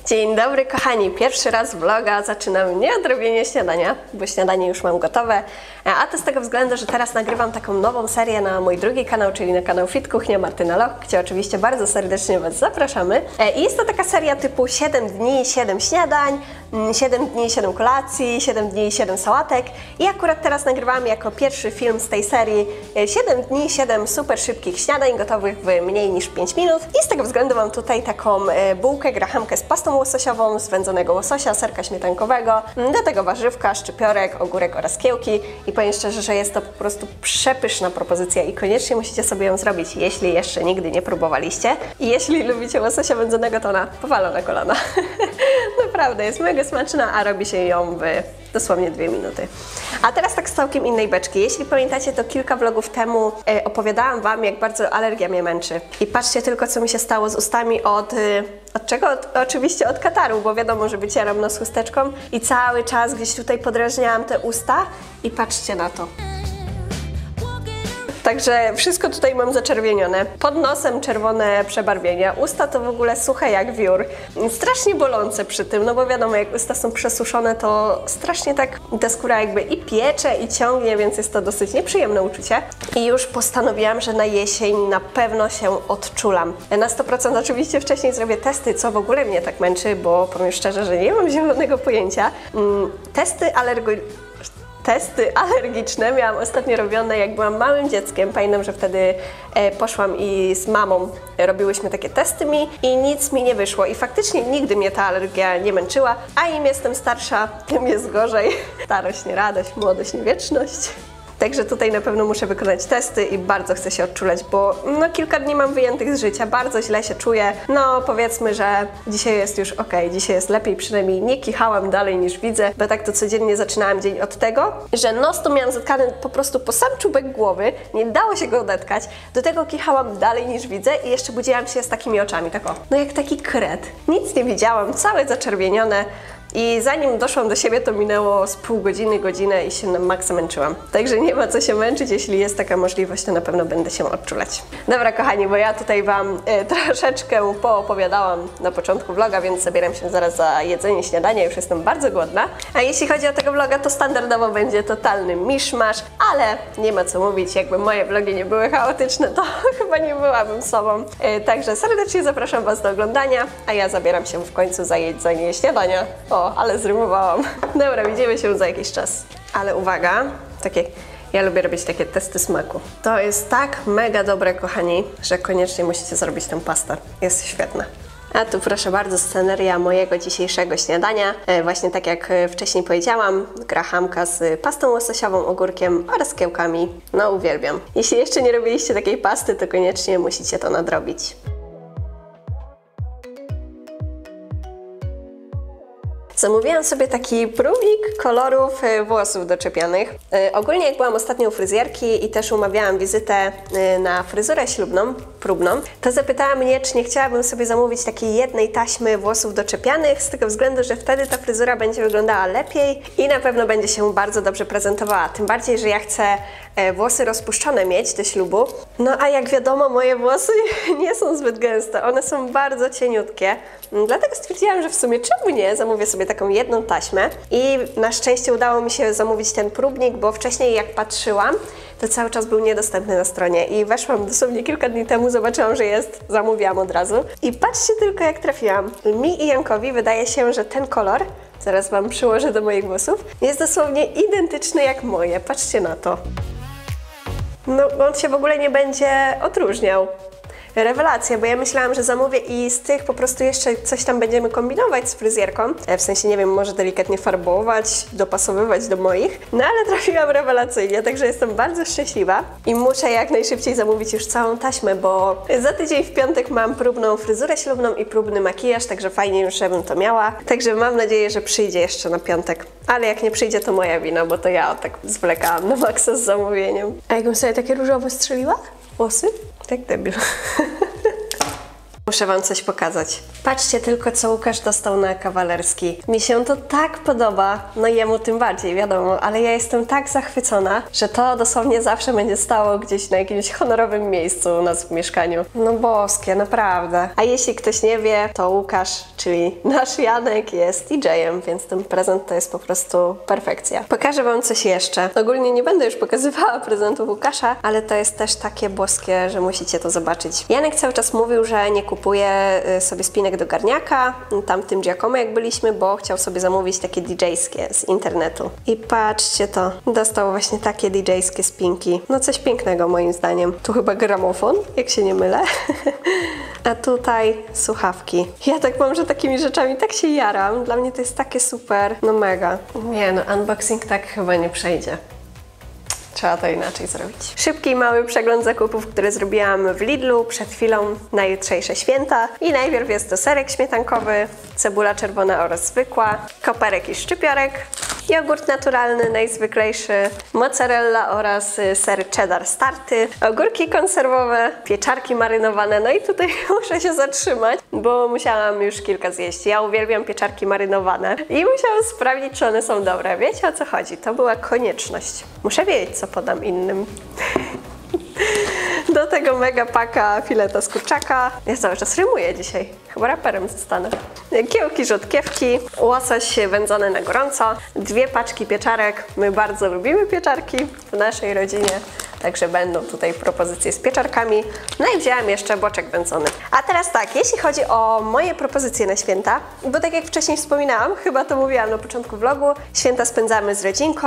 Dzień dobry kochani, pierwszy raz vloga zaczynam nie od robienia śniadania, bo śniadanie już mam gotowe, a to z tego względu, że teraz nagrywam taką nową serię na mój drugi kanał, czyli na kanał Fit Kuchnia Martyna Loch, gdzie oczywiście bardzo serdecznie Was zapraszamy. I jest to taka seria typu 7 dni, 7 śniadań, 7 dni, 7 kolacji, 7 dni, 7 sałatek i akurat teraz nagrywam jako pierwszy film z tej serii 7 dni, 7 super szybkich śniadań gotowych w mniej niż 5 minut i z tego względu mam tutaj taką bułkę, grahamkę z pastą łososiową, z wędzonego łososia, serka śmietankowego, do tego warzywka, szczypiorek, ogórek oraz kiełki i powiem szczerze, że jest to po prostu przepyszna propozycja i koniecznie musicie sobie ją zrobić, jeśli jeszcze nigdy nie próbowaliście i jeśli lubicie łososia wędzonego, to ona powalona kolana. Naprawdę jest mega smaczna, a robi się ją w dosłownie 2 minuty. A teraz tak z całkiem innej beczki. Jeśli pamiętacie, to kilka vlogów temu opowiadałam Wam, jak bardzo alergia mnie męczy. I patrzcie tylko, co mi się stało z ustami od czego? Oczywiście od kataru, bo wiadomo, że wycieram nos chusteczką i cały czas gdzieś tutaj podrażniałam te usta i patrzcie na to. Także wszystko tutaj mam zaczerwienione. Pod nosem czerwone przebarwienia. Usta to w ogóle suche jak wiór. Strasznie bolące przy tym, no bo wiadomo, jak usta są przesuszone, to strasznie tak ta skóra jakby i piecze, i ciągnie, więc jest to dosyć nieprzyjemne uczucie. I już postanowiłam, że na jesień na pewno się odczulam. Na 100% oczywiście wcześniej zrobię testy, co w ogóle mnie tak męczy, bo powiem szczerze, że nie mam zielonego pojęcia. Testy alergiczne miałam ostatnio robione, jak byłam małym dzieckiem. Pamiętam, że wtedy poszłam i z mamą robiłyśmy takie testy i nic mi nie wyszło. I faktycznie nigdy mnie ta alergia nie męczyła, a im jestem starsza, tym jest gorzej. Starość nie radość, młodość nie wieczność. Także tutaj na pewno muszę wykonać testy i bardzo chcę się odczulać, bo no kilka dni mam wyjętych z życia, bardzo źle się czuję. No powiedzmy, że dzisiaj jest już okej, dzisiaj jest lepiej, przynajmniej nie kichałam dalej niż widzę, bo tak to codziennie zaczynałam dzień od tego, że nos to miałam zatkany po prostu po sam czubek głowy, nie dało się go odetkać, do tego kichałam dalej niż widzę i jeszcze budziłam się z takimi oczami, tak o, no jak taki kret. Nic nie widziałam, całe zaczerwienione. I zanim doszłam do siebie, to minęło z pół godziny, godzinę i się na maksa męczyłam. Także nie ma co się męczyć, jeśli jest taka możliwość, to na pewno będę się odczulać. Dobra kochani, bo ja tutaj Wam troszeczkę poopowiadałam na początku vloga, więc zabieram się zaraz za jedzenie śniadania, już jestem bardzo głodna. A jeśli chodzi o tego vloga, to standardowo będzie totalny miszmasz, ale nie ma co mówić, jakby moje vlogi nie były chaotyczne, to chyba nie byłabym sobą. Także serdecznie zapraszam Was do oglądania, a ja zabieram się w końcu za jedzenie śniadania. Ale zrymowałam. Dobra, widzimy się za jakiś czas. Ale uwaga, ja lubię robić takie testy smaku. To jest tak mega dobre, kochani, że koniecznie musicie zrobić tę pastę. Jest świetna. A tu proszę bardzo sceneria mojego dzisiejszego śniadania. Właśnie tak jak wcześniej powiedziałam, grahamka z pastą łososiową, ogórkiem oraz kiełkami. No uwielbiam. Jeśli jeszcze nie robiliście takiej pasty, to koniecznie musicie to nadrobić. Zamówiłam sobie taki próbnik kolorów włosów doczepianych. Ogólnie jak byłam ostatnio u fryzjerki i też umawiałam wizytę na fryzurę ślubną, próbną, to zapytała mnie, czy nie chciałabym sobie zamówić takiej jednej taśmy włosów doczepianych, z tego względu, że wtedy ta fryzura będzie wyglądała lepiej i na pewno będzie się bardzo dobrze prezentowała. Tym bardziej, że ja chcę włosy rozpuszczone mieć do ślubu. No a jak wiadomo, moje włosy nie są zbyt gęste, one są bardzo cieniutkie. Dlatego stwierdziłam, że w sumie czemu nie? Zamówię sobie taką jedną taśmę i na szczęście udało mi się zamówić ten próbnik, bo wcześniej jak patrzyłam, to cały czas był niedostępny na stronie i weszłam dosłownie kilka dni temu, zobaczyłam, że jest, zamówiłam od razu i patrzcie tylko jak trafiłam. Mi i Jankowi wydaje się, że ten kolor, zaraz Wam przyłożę do moich włosów, jest dosłownie identyczny jak moje, patrzcie na to. No on się w ogóle nie będzie odróżniał. Rewelacja, bo ja myślałam, że zamówię i z tych po prostu jeszcze coś tam będziemy kombinować z fryzjerką. W sensie, nie wiem, może delikatnie farbować, dopasowywać do moich. No ale trafiłam rewelacyjnie, także jestem bardzo szczęśliwa. I muszę jak najszybciej zamówić już całą taśmę, bo za tydzień w piątek mam próbną fryzurę ślubną i próbny makijaż, także fajnie już, żebym to miała. Także mam nadzieję, że przyjdzie jeszcze na piątek. Ale jak nie przyjdzie, to moja wina, bo to ja tak zwlekałam na maksa z zamówieniem. A jakbym sobie takie różowe strzeliła? Włosy? Tak debil. Muszę wam coś pokazać. Patrzcie tylko, co Łukasz dostał na kawalerski. Mi się to tak podoba, no jemu tym bardziej, wiadomo, ale ja jestem tak zachwycona, że to dosłownie zawsze będzie stało gdzieś na jakimś honorowym miejscu u nas w mieszkaniu. No boskie, naprawdę. A jeśli ktoś nie wie, to Łukasz, czyli nasz Janek, jest DJ-em, więc ten prezent to jest po prostu perfekcja. Pokażę wam coś jeszcze. Ogólnie nie będę już pokazywała prezentów Łukasza, ale to jest też takie boskie, że musicie to zobaczyć. Janek cały czas mówił, że nie kupuje sobie spinek do garniaka, tam w tym Giacomo jak byliśmy, bo chciał sobie zamówić takie DJ-skie z internetu. I patrzcie to, dostał właśnie takie DJ-skie spinki. No coś pięknego moim zdaniem. Tu chyba gramofon, jak się nie mylę. A tutaj słuchawki. Ja tak mam, że takimi rzeczami tak się jaram. Dla mnie to jest takie super. No mega. Nie no, unboxing tak chyba nie przejdzie. Trzeba to inaczej zrobić. Szybki, mały przegląd zakupów, które zrobiłam w Lidlu przed chwilą na jutrzejsze święta. I najpierw jest to serek śmietankowy, cebula czerwona oraz zwykła, koperek i szczypiorek, jogurt naturalny, najzwyklejszy, mozzarella oraz ser cheddar starty, ogórki konserwowe, pieczarki marynowane. No i tutaj muszę się zatrzymać, bo musiałam już kilka zjeść. Ja uwielbiam pieczarki marynowane i musiałam sprawdzić, czy one są dobre. Wiecie, o co chodzi? To była konieczność. Muszę wiedzieć, co podam innym. Do tego mega paka fileta z kurczaka. Ja cały czas rymuję dzisiaj. Chyba raperem zostanę. Kiełki, rzodkiewki, łosoś wędzony na gorąco, 2 paczki pieczarek. My bardzo lubimy pieczarki w naszej rodzinie. Także będą tutaj propozycje z pieczarkami. No i wzięłam jeszcze boczek wędzony. A teraz tak, jeśli chodzi o moje propozycje na święta, bo tak jak wcześniej wspominałam, chyba to mówiłam na początku vlogu, święta spędzamy z rodzinką,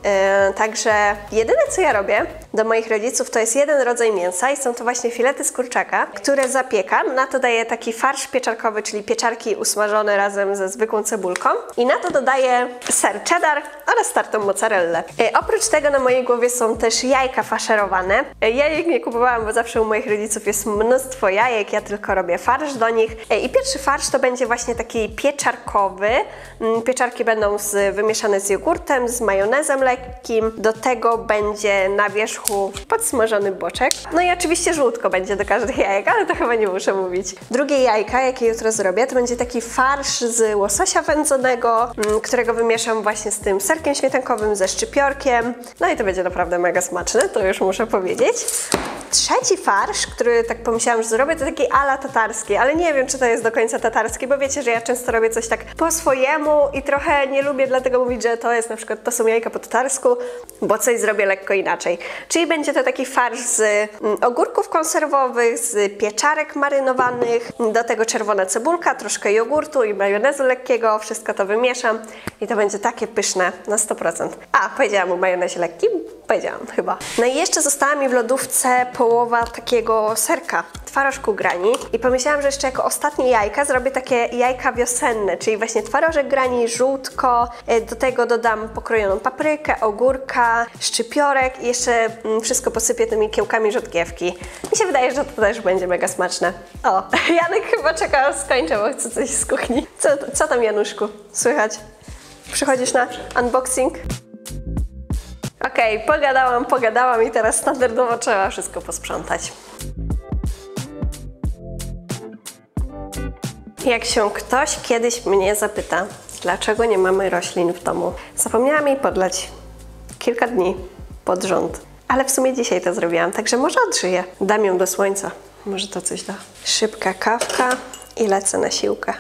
także jedyne co ja robię do moich rodziców to jest jeden rodzaj mięsa i są to właśnie filety z kurczaka, które zapiekam. Na to daję taki farsz pieczarkowy, czyli pieczarki usmażone razem ze zwykłą cebulką i na to dodaję ser cheddar oraz tartą mozzarellę. Oprócz tego na mojej głowie są też jajka faszerowane. Jajek nie kupowałam, bo zawsze u moich rodziców jest mnóstwo jajek, ja tylko robię farsz do nich. I pierwszy farsz to będzie właśnie taki pieczarkowy. Pieczarki będą wymieszane z jogurtem, z majonezem lekkim. Do tego będzie na wierzchu podsmażony boczek. No i oczywiście żółtko będzie do każdych jajek, ale to chyba nie muszę mówić. Drugie jajka, jakie jutro zrobię, to będzie taki farsz z łososia wędzonego, którego wymieszam właśnie z tym serkiem śmietankowym, ze szczypiorkiem. No i to będzie naprawdę mega smaczne, to już muszę powiedzieć. Trzeci farsz, który tak pomyślałam, że zrobię, to taki ala tatarski, ale nie wiem, czy to jest do końca tatarski, bo wiecie, że ja często robię coś tak po swojemu i trochę nie lubię dlatego mówić, że to jest na przykład, to są jajka po tatarsku, bo coś zrobię lekko inaczej. Czyli będzie to taki farsz z ogórków konserwowych, z pieczarek marynowanych, do tego czerwona cebulka, troszkę jogurtu i majonezu lekkiego, wszystko to wymieszam i to będzie takie pyszne na 100%. A, powiedziałam o majonezie lekkim? Powiedziałam chyba. No i jeszcze została mi w lodówce połowa takiego serka, twarożku grani i pomyślałam, że jeszcze jako ostatnie jajka zrobię takie jajka wiosenne, czyli właśnie twarożek grani, żółtko, do tego dodam pokrojoną paprykę, ogórka, szczypiorek i jeszcze wszystko posypię tymi kiełkami rzodkiewki. Mi się wydaje, że to też będzie mega smaczne. O, Janek chyba czeka, aż skończę, bo chce coś z kuchni. Co tam, Januszku? Słychać? Przychodzisz na unboxing? Okej, pogadałam i teraz standardowo trzeba wszystko posprzątać. Jak się ktoś kiedyś mnie zapyta, dlaczego nie mamy roślin w domu, zapomniałam jej podlać kilka dni pod rząd. Ale w sumie dzisiaj to zrobiłam, także może odżyję. Dam ją do słońca, może to coś da. Szybka kawka i lecę na siłkę.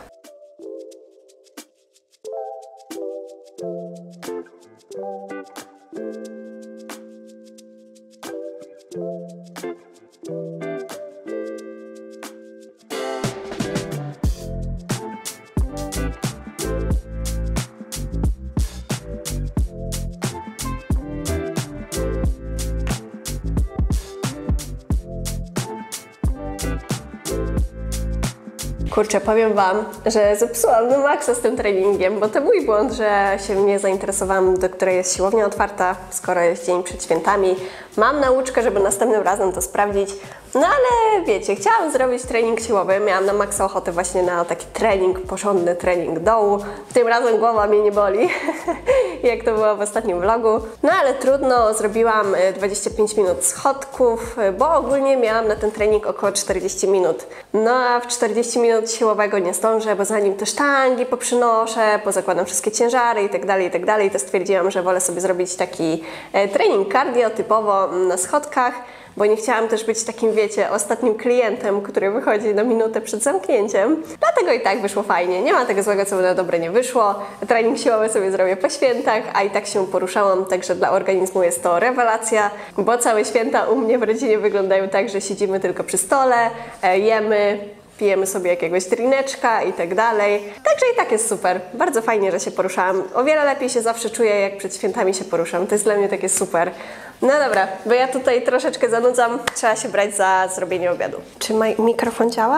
Kurczę, powiem wam, że zepsułam na maksa z tym treningiem, bo to mój błąd, że się nie zainteresowałam, do której jest siłownia otwarta, skoro jest dzień przed świętami, Mam nauczkę, żeby następnym razem to sprawdzić. No ale wiecie, chciałam zrobić trening siłowy, miałam na maksa ochotę właśnie na taki trening, porządny trening dołu. Tym razem głowa mnie nie boli, jak to było w ostatnim vlogu. No ale trudno, zrobiłam 25 minut schodków, bo ogólnie miałam na ten trening około 40 minut. No a w 40 minut siłowego nie zdążę, bo zanim te sztangi poprzynoszę, pozakładam wszystkie ciężary i tak dalej, to stwierdziłam, że wolę sobie zrobić taki trening cardio typowo na schodkach, bo nie chciałam też być takim, wiecie, ostatnim klientem, który wychodzi na minutę przed zamknięciem. Dlatego i tak wyszło fajnie. Nie ma tego złego, co by na dobre nie wyszło. Trening siłowy sobie zrobię po świętach, a i tak się poruszałam, także dla organizmu jest to rewelacja, bo całe święta u mnie w rodzinie wyglądają tak, że siedzimy tylko przy stole, jemy, pijemy sobie jakiegoś drineczka i tak dalej. Także i tak jest super. Bardzo fajnie, że się poruszałam. O wiele lepiej się zawsze czuję, jak przed świętami się poruszam. To jest dla mnie takie super. No dobra, bo ja tutaj troszeczkę zanudzam. Trzeba się brać za zrobienie obiadu. Czy mikrofon działa?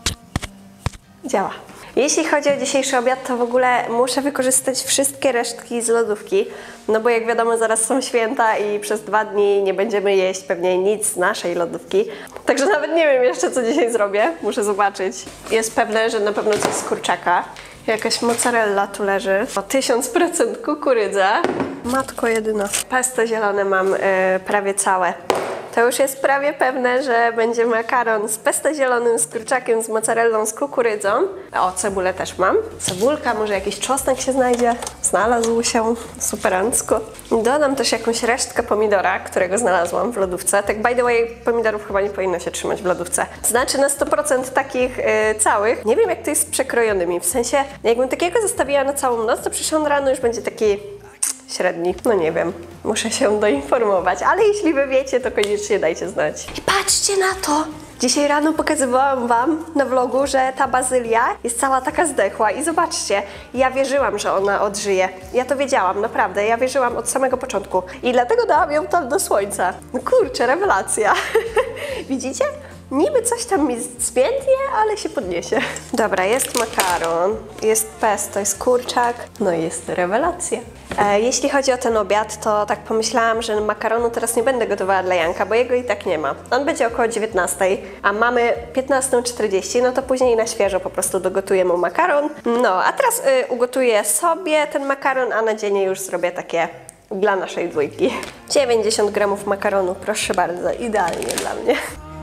Działa. Jeśli chodzi o dzisiejszy obiad, to w ogóle muszę wykorzystać wszystkie resztki z lodówki, no bo jak wiadomo zaraz są święta i przez 2 dni nie będziemy jeść pewnie nic z naszej lodówki. Także nawet nie wiem jeszcze, co dzisiaj zrobię, muszę zobaczyć. Jest pewne, że na pewno coś z kurczaka. Jakaś mozzarella tu leży. O 1000% kukurydza. Matko jedyna. Pesto zielone mam prawie całe. To już jest prawie pewne, że będzie makaron z pesto zielonym, z kurczakiem, z mozzarellą, z kukurydzą. O, cebulę też mam. Cebulka, może jakiś czosnek się znajdzie. Znalazł się. Superancko. Dodam też jakąś resztkę pomidora, którego znalazłam w lodówce. Tak by the way, pomidorów chyba nie powinno się trzymać w lodówce. Znaczy na 100% takich całych. Nie wiem, jak to jest z przekrojonymi. W sensie, jakbym takiego zostawiła na całą noc, to przyszłam rano już będzie taki średni. No nie wiem, muszę się doinformować, ale jeśli wy wiecie, to koniecznie dajcie znać. I patrzcie na to! Dzisiaj rano pokazywałam wam na vlogu, że ta bazylia jest cała taka zdechła i zobaczcie, ja wierzyłam, że ona odżyje. Ja to wiedziałam, naprawdę, ja wierzyłam od samego początku i dlatego dałam ją tam do słońca. No kurczę, rewelacja. Widzicie? Niby coś tam mi zwiędnie, ale się podniesie. Dobra, jest makaron, jest pesto, jest kurczak, no i jest rewelacja. Jeśli chodzi o ten obiad, to tak pomyślałam, że makaronu teraz nie będę gotowała dla Janka, bo jego i tak nie ma. On będzie około 19, a mamy 15:40, no to później na świeżo po prostu dogotuję mu makaron. No, a teraz ugotuję sobie ten makaron, a na dzień już zrobię takie dla naszej dwójki. 90 gramów makaronu, proszę bardzo, idealnie dla mnie.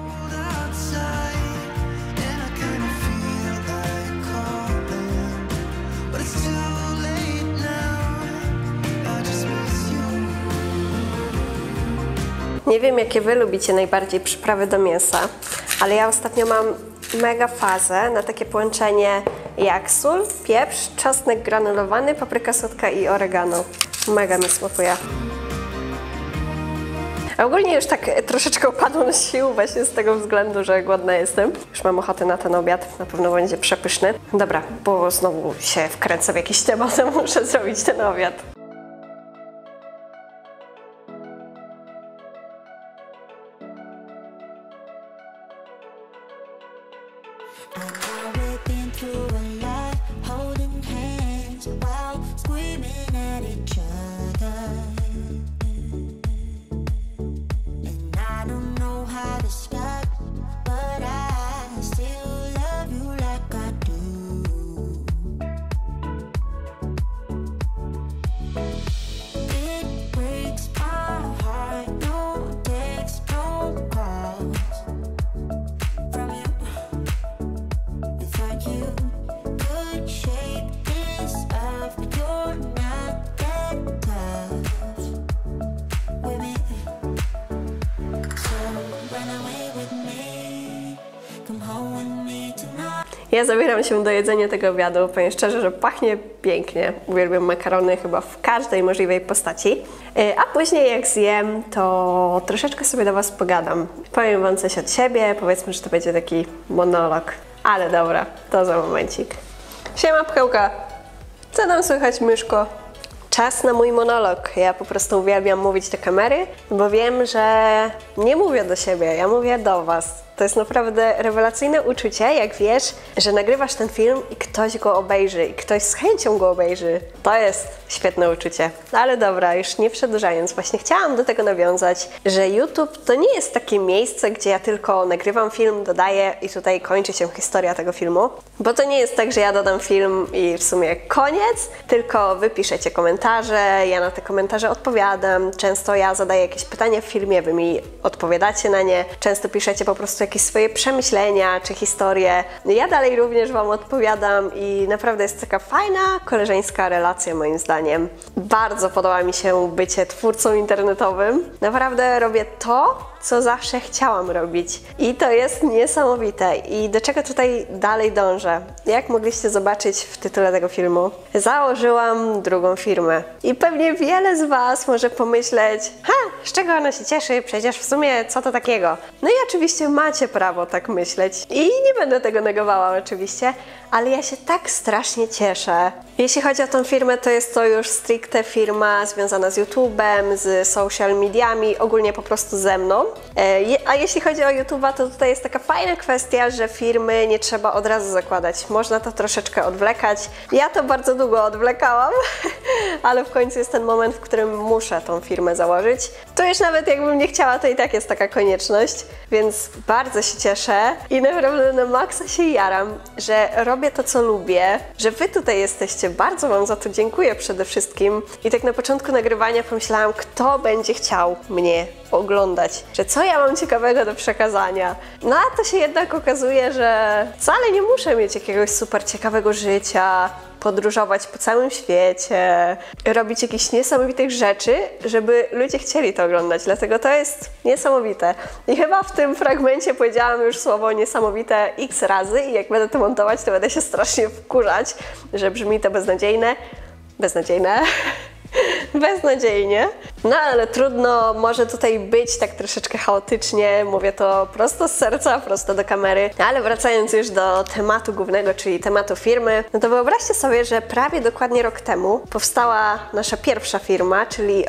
Nie wiem, jakie wy lubicie najbardziej przyprawy do mięsa, ale ja ostatnio mam mega fazę na takie połączenie jak sól, pieprz, czosnek granulowany, papryka słodka i oregano. Mega mi smakuje. A ogólnie już tak troszeczkę upadłam z sił właśnie z tego względu, że głodna jestem. Już mam ochotę na ten obiad, na pewno będzie przepyszny. Dobra, bo znowu się wkręcę w jakiś temat, to muszę zrobić ten obiad. Ja zabieram się do jedzenia tego obiadu, powiem szczerze, że pachnie pięknie. Uwielbiam makarony chyba w każdej możliwej postaci. A później jak zjem, to troszeczkę sobie do was pogadam. Powiem wam coś od siebie, powiedzmy, że to będzie taki monolog. Ale dobra, to za momencik. Siema pchełka! Co tam słychać, myszko? Czas na mój monolog. Ja po prostu uwielbiam mówić do kamery, bo wiem, że nie mówię do siebie, ja mówię do was. To jest naprawdę rewelacyjne uczucie, jak wiesz, że nagrywasz ten film i ktoś go obejrzy i ktoś z chęcią go obejrzy. To jest świetne uczucie. Ale dobra, już nie przedłużając, właśnie chciałam do tego nawiązać, że YouTube to nie jest takie miejsce, gdzie ja tylko nagrywam film, dodaję i tutaj kończy się historia tego filmu. Bo to nie jest tak, że ja dodam film i w sumie koniec, tylko wy piszecie komentarze, ja na te komentarze odpowiadam. Często ja zadaję jakieś pytania w filmie, wy mi odpowiadacie na nie. Często piszecie po prostu jakieś swoje przemyślenia czy historie. Ja dalej również wam odpowiadam i naprawdę jest taka fajna, koleżeńska relacja moim zdaniem. Bardzo podoba mi się bycie twórcą internetowym. Naprawdę robię to, co zawsze chciałam robić. I to jest niesamowite. I do czego tutaj dalej dążę? Jak mogliście zobaczyć w tytule tego filmu, założyłam drugą firmę. I pewnie wiele z was może pomyśleć, z czego ona się cieszy? Przecież w sumie co to takiego? No i oczywiście macie prawo tak myśleć. I nie będę tego negowała oczywiście, ale ja się tak strasznie cieszę. Jeśli chodzi o tą firmę, to jest to już stricte firma związana z YouTube'em, z social mediami, ogólnie po prostu ze mną. A jeśli chodzi o YouTube'a, to tutaj jest taka fajna kwestia, że firmy nie trzeba od razu zakładać. Można to troszeczkę odwlekać. Ja to bardzo długo odwlekałam, ale w końcu jest ten moment, w którym muszę tą firmę założyć. To już nawet jakbym nie chciała, to i tak jest taka konieczność, więc bardzo się cieszę i naprawdę na maksa się jaram, że robię to, co lubię, że wy tutaj jesteście. Bardzo wam za to dziękuję przede wszystkim. I tak na początku nagrywania pomyślałam, kto będzie chciał mnie oglądać, że co ja mam ciekawego do przekazania. No a to się jednak okazuje, że wcale nie muszę mieć jakiegoś super ciekawego życia, podróżować po całym świecie, robić jakichś niesamowitych rzeczy, żeby ludzie chcieli to oglądać. Dlatego to jest niesamowite. I chyba w tym fragmencie powiedziałam już słowo niesamowite x razy i jak będę to montować, to będę się strasznie wkurzać, że brzmi to beznadziejne. Beznadziejnie. No ale trudno, może tutaj być tak troszeczkę chaotycznie, mówię to prosto z serca, prosto do kamery. Ale wracając już do tematu głównego, czyli tematu firmy, no to wyobraźcie sobie, że prawie dokładnie rok temu powstała nasza pierwsza firma, czyli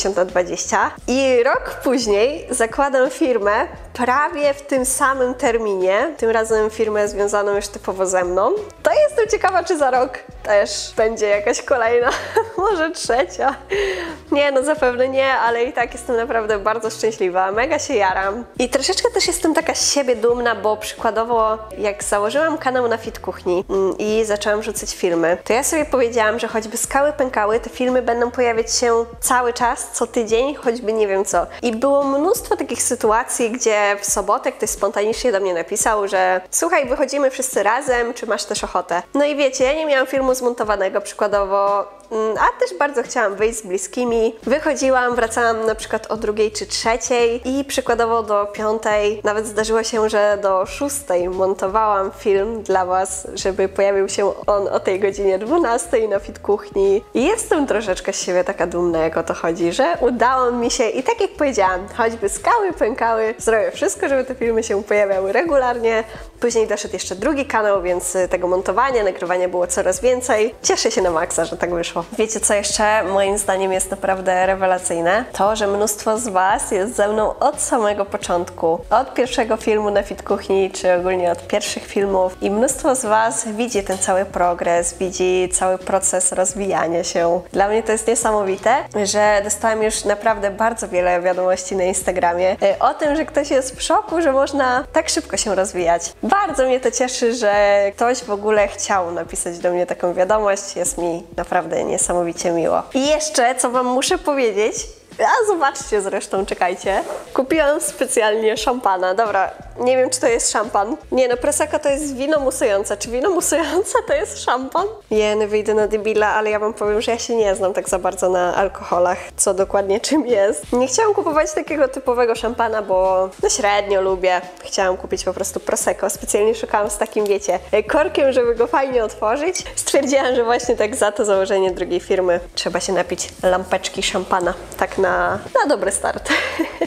80/20 i rok później zakładam firmę prawie w tym samym terminie, tym razem firmę związaną już typowo ze mną. To jestem ciekawa, czy za rok też będzie jakaś kolejna, może trzecia. Nie, no zapewne nie, ale i tak jestem naprawdę bardzo szczęśliwa, mega się jaram. I troszeczkę też jestem taka z siebie dumna, bo przykładowo jak założyłam kanał na Fit Kuchni i zaczęłam rzucać filmy, to ja sobie powiedziałam, że choćby skały pękały, te filmy będą pojawiać się cały czas, co tydzień, choćby nie wiem co. I było mnóstwo takich sytuacji, gdzie w sobotę ktoś spontanicznie do mnie napisał, że słuchaj, wychodzimy wszyscy razem, czy masz też ochotę? No i wiecie, ja nie miałam filmu zmontowanego przykładowo, a też bardzo chciałam wyjść z bliskimi. Wychodziłam, wracałam na przykład o 2 czy 3 i przykładowo do 5, nawet zdarzyło się, że do 6 montowałam film dla was, żeby pojawił się on o tej godzinie 12 na Fit Kuchni. I jestem troszeczkę z siebie taka dumna, jak o to chodzi, że udało mi się i tak jak powiedziałam, choćby skały pękały, zrobię wszystko, żeby te filmy się pojawiały regularnie. Później doszedł jeszcze drugi kanał, więc tego montowania, nagrywania było coraz więcej. Cieszę się na maksa, że tak wyszło. Wiecie, co jeszcze moim zdaniem jest naprawdę rewelacyjne? To, że mnóstwo z was jest ze mną od samego początku. Od pierwszego filmu na Fit Kuchni, czy ogólnie od pierwszych filmów. I mnóstwo z was widzi ten cały progres, widzi cały proces rozwijania się. Dla mnie to jest niesamowite, że dostałam już naprawdę bardzo wiele wiadomości na Instagramie o tym, że ktoś jest w szoku, że można tak szybko się rozwijać. Bardzo mnie to cieszy, że ktoś w ogóle chciał napisać do mnie taką wiadomość. Jest mi naprawdę niesamowicie miło. I jeszcze, co wam muszę powiedzieć, a zobaczcie zresztą, czekajcie. Kupiłam specjalnie szampana. Dobra, nie wiem, czy to jest szampan. Nie, no Prosecco to jest wino musujące. Czy wino musujące to jest szampan? Nie, no wyjdę na debila, ale ja wam powiem, że ja się nie znam tak za bardzo na alkoholach, co dokładnie czym jest. Nie chciałam kupować takiego typowego szampana, bo no średnio lubię. Chciałam kupić po prostu Prosecco. Specjalnie szukałam z takim, wiecie, korkiem, żeby go fajnie otworzyć. Stwierdziłam, że właśnie tak za to założenie drugiej firmy trzeba się napić lampeczki szampana. Tak na dobry start.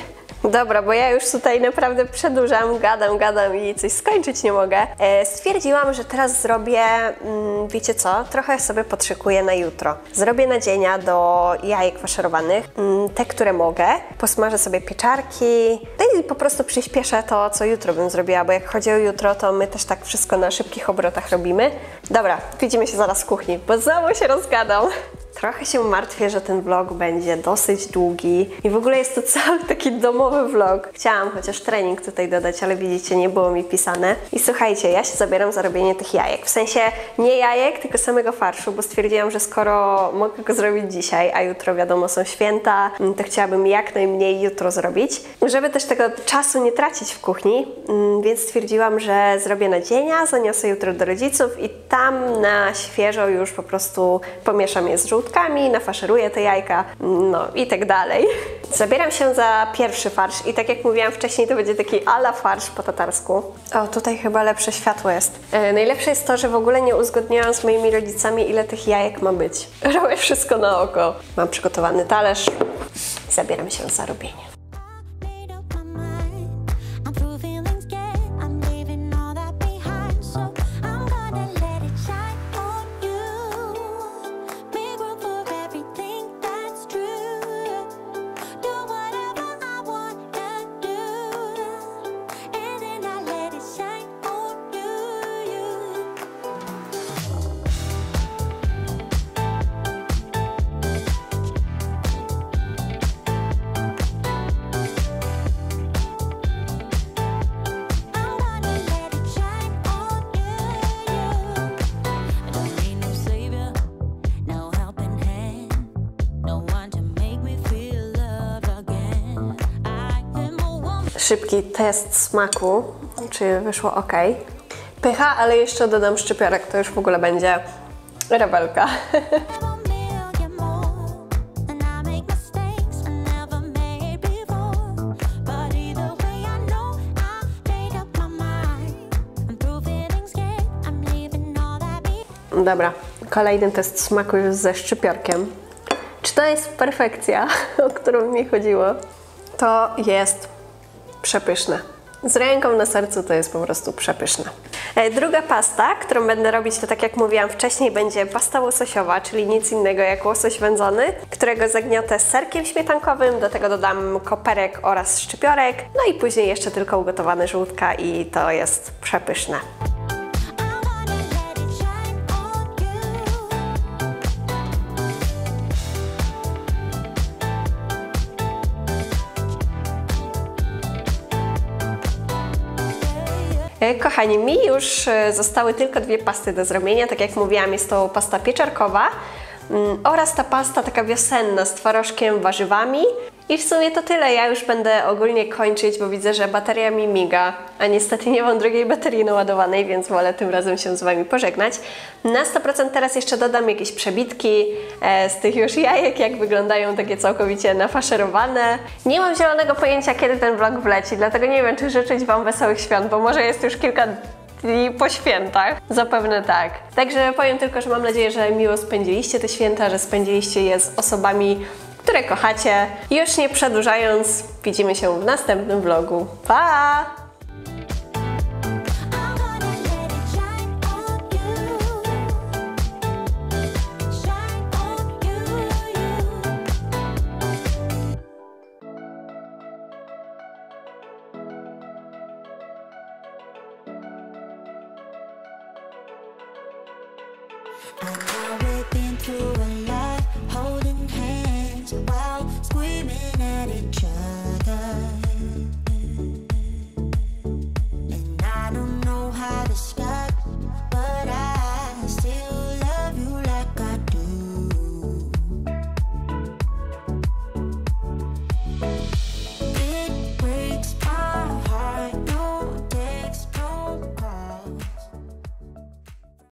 Dobra, bo ja już tutaj naprawdę przedłużam, gadam i coś skończyć nie mogę. Stwierdziłam, że teraz zrobię, wiecie co, trochę sobie podszykuję na jutro. Zrobię nadzienia do jajek faszerowanych, te, które mogę. Posmażę sobie pieczarki, no i po prostu przyspieszę to, co jutro bym zrobiła, bo jak chodzi o jutro, to my też tak wszystko na szybkich obrotach robimy. Dobra, widzimy się zaraz w kuchni, bo znowu się rozgadam. Trochę się martwię, że ten vlog będzie dosyć długi i w ogóle jest to cały taki domowy vlog. Chciałam chociaż trening tutaj dodać, ale widzicie, nie było mi pisane. I słuchajcie, ja się zabieram za robienie tych jajek. W sensie nie jajek, tylko samego farszu, bo stwierdziłam, że skoro mogę go zrobić dzisiaj, a jutro wiadomo są święta, to chciałabym jak najmniej jutro zrobić. Żeby też tego czasu nie tracić w kuchni, więc stwierdziłam, że zrobię nadzienia, zaniosę jutro do rodziców i tam na świeżo już po prostu pomieszam je z żółtką, nafaszeruję te jajka, no i tak dalej. Zabieram się za pierwszy farsz i tak jak mówiłam wcześniej, to będzie taki ala farsz po tatarsku. O, tutaj chyba lepsze światło jest. Najlepsze jest to, że w ogóle nie uzgodniałam z moimi rodzicami, ile tych jajek ma być. Robię wszystko na oko. Mam przygotowany talerz i zabieram się za robienie. Szybki test smaku, czy wyszło ok. Pycha, ale jeszcze dodam szczypiorek, to już w ogóle będzie rewelka. Dobra, kolejny test smaku już ze szczypiorkiem. Czy to jest perfekcja, o którą mi chodziło? To jest przepyszne. Z ręką na sercu to jest po prostu przepyszne. Druga pasta, którą będę robić, to tak jak mówiłam wcześniej, będzie pasta łososiowa, czyli nic innego jak łosoś wędzony, którego zagniotę z serkiem śmietankowym, do tego dodam koperek oraz szczypiorek, no i później jeszcze tylko ugotowane żółtka i to jest przepyszne. Kochani, mi już zostały tylko dwie pasty do zrobienia. Tak jak mówiłam, jest to pasta pieczarkowa oraz ta pasta taka wiosenna z twarożkiem, warzywami. I w sumie to tyle. Ja już będę ogólnie kończyć, bo widzę, że bateria mi miga, a niestety nie mam drugiej baterii naładowanej, więc wolę tym razem się z Wami pożegnać. Na 100% teraz jeszcze dodam jakieś przebitki z tych już jajek, jak wyglądają takie całkowicie nafaszerowane. Nie mam zielonego pojęcia, kiedy ten vlog wleci, dlatego nie wiem, czy życzyć Wam wesołych świąt, bo może jest już kilka dni po świętach. Zapewne tak. Także powiem tylko, że mam nadzieję, że miło spędziliście te święta, że spędziliście je z osobami, które kochacie. Już nie przedłużając, widzimy się w następnym vlogu. Pa!